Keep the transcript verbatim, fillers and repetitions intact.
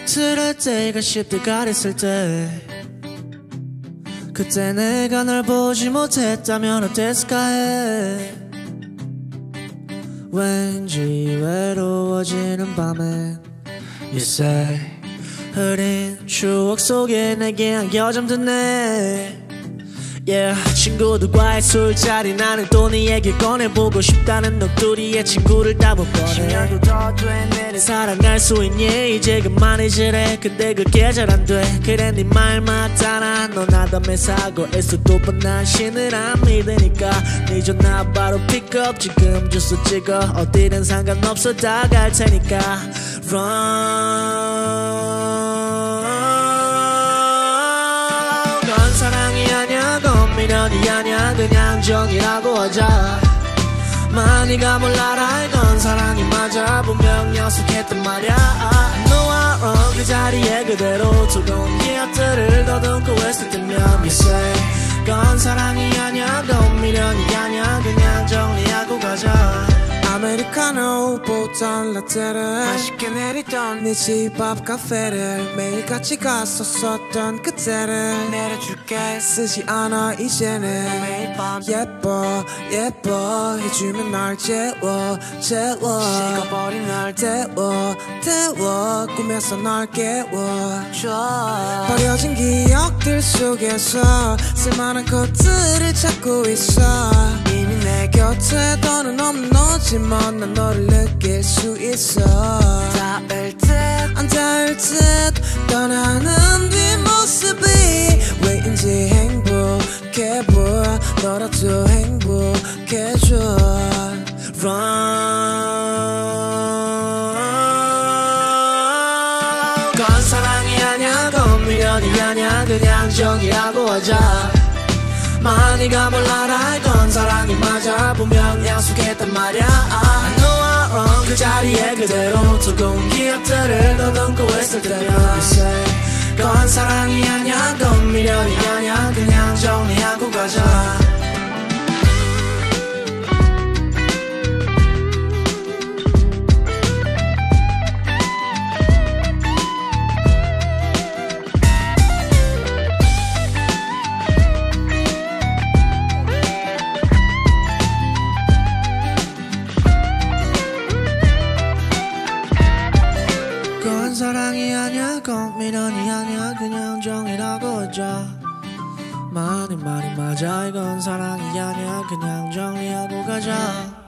들을 때가 십 대 가렸을 때 그때 내가 널 보지 못했다면 어땠을까 해. 왠지 외로워지는 밤엔 You say 흐린 추억 속에 내게 안겨 잠드네. Yeah, 친구들과의 술자리 나는 또 네 얘기 꺼내보고 싶다는 넋두리에 친구를 다 못 꺼내. 십 년도 더 돼 내를 사랑할 수 있니 이제 그만해지래. 근데 그게 잘 안 돼. 그래 네 말 맞잖아. 넌 아담의 사고에서 또 뻔한 신을 안 믿으니까 네 전화 바로 픽업 지금 주소 찍어 어디든 상관없어 다 갈 테니까 Run. 건 사랑이 아냐 건 미련이 아냐 그냥 정이라고 하자. 많이가 몰라라 이건 사랑이 맞아. 분명 약속했단 말야. 너와 wrong 그 자리에 그대로 두꺼운 기억들을 더듬고 있을 때면 You say 건 사랑이 아냐 건 미련이 아냐 그냥 정리하고 가자. 아메리카노 보던 라떼를 맛있게 내리던 네 집 앞 카페를 매일 같이 갔었었던 그때를 내려줄게. 쓰지 않아 이제는 매일 밤 예뻐 예뻐 해주면 날 재워 재워 식어버린 날 태워 태워 꿈에서 날 깨워줘. 버려진 기억들 속에서 쓸만한 것들을 찾고 있어. 이미 내 곁에 더는 없는 너지만 난 너를 느낄 수 있어. 닿을 듯 안 닿을 듯 떠나는 뒷모습이 왜인지 행복해 보여. 너라도 행복해져. Run. 건 사랑이 아냐 건 미련이 아냐 그냥 정이라고 하자. 많이가 몰라라 이건 사랑이 맞아. 분명 약속했단 말야. 너와 wrong 그 자리에 그대로 두꺼운 기억들을 더듬고 있을 때면 You say 건 사랑이 아냐 건 미련이 아냐 그냥 정리하고 가자. 건 사랑이 아냐 건 미련이 아냐 그냥 정이라고 하자. 많이 많이 맞아 이건 사랑이 아냐 그냥 정리하고 가자.